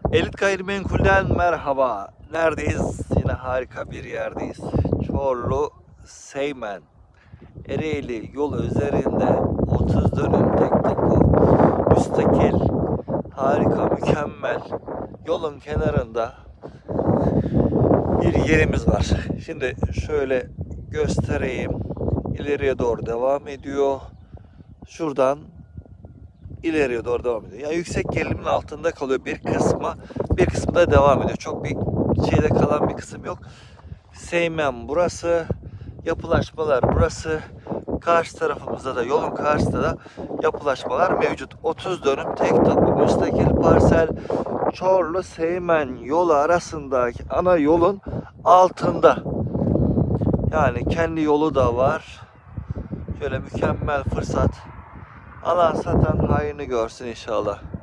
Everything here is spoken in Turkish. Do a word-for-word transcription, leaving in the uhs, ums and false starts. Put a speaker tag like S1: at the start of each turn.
S1: Elit Gayrimenkul'den merhaba. Neredeyiz? Yine harika bir yerdeyiz. Çorlu Seymen Ereğli yolu üzerinde otuz dönüm tek tapu müstakil, harika, mükemmel yolun kenarında bir yerimiz var. Şimdi şöyle göstereyim. İleriye doğru devam ediyor. Şuradan ileriye doğru devam ediyor. Yani yüksek gerilimin altında kalıyor bir kısmı, bir kısmı da devam ediyor. Çok bir şeyde kalan bir kısım yok. Seymen burası, yapılaşmalar burası. Karşı tarafımızda da, yolun karşısında da yapılaşmalar mevcut. otuz dönüm tek tapu müstakil parsel, Çorlu Seymen yolu arasındaki ana yolun altında. Yani kendi yolu da var. Şöyle mükemmel fırsat. Alan satan hayrını görsün inşallah.